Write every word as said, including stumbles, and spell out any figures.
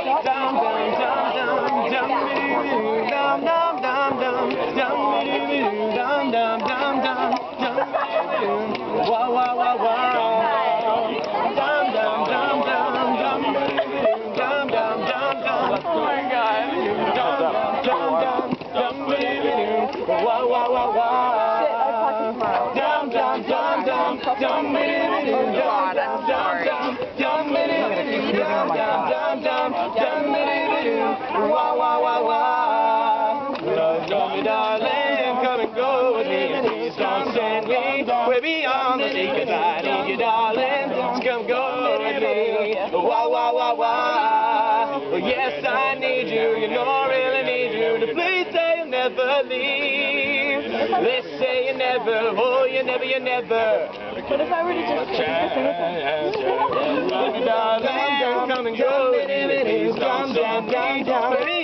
Wow, wow, wow, wow. Dum dum dum dum dum dum dum dum dum. Oh my God. Dum dum dum dum dum. Wow, wow, wow, wow. Dum dum dum dum dum dum dum dum dum dum dum dum. Wow, wow, wow, wow. Love me, darling, come and go with me. Please don't send me way beyond the sea, 'cause I need you, darling. Just come go with me. Wow, wow, wow, wow. Oh, yes, I need you. You know I really need you. To please say you'll never leave. They say you never. Oh, you never, you never. What if I were to just sing Love me, darling, come and go with me. Please don't send me way